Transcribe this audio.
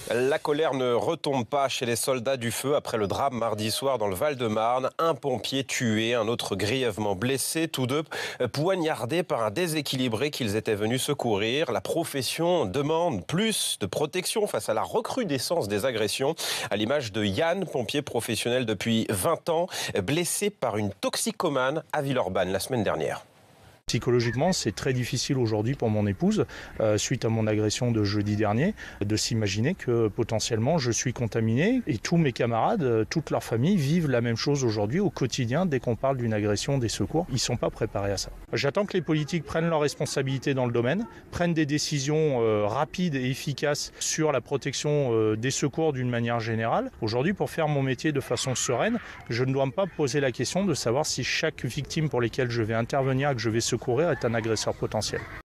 La colère ne retombe pas chez les soldats du feu après le drame mardi soir dans le Val-de-Marne. Un pompier tué, un autre grièvement blessé, tous deux poignardés par un déséquilibré qu'ils étaient venus secourir. La profession demande plus de protection face à la recrudescence des agressions. À l'image de Yann, pompier professionnel depuis 20 ans, blessé par une toxicomane à Villeurbanne la semaine dernière. Psychologiquement, c'est très difficile aujourd'hui pour mon épouse, suite à mon agression de jeudi dernier, de s'imaginer que potentiellement je suis contaminé et tous mes camarades, toute leur famille vivent la même chose aujourd'hui au quotidien dès qu'on parle d'une agression des secours. Ils ne sont pas préparés à ça. J'attends que les politiques prennent leurs responsabilités dans le domaine, prennent des décisions rapides et efficaces sur la protection des secours d'une manière générale. Aujourd'hui, pour faire mon métier de façon sereine, je ne dois pas me poser la question de savoir si chaque victime pour lesquelles je vais intervenir et que je vais secourir est un agresseur potentiel.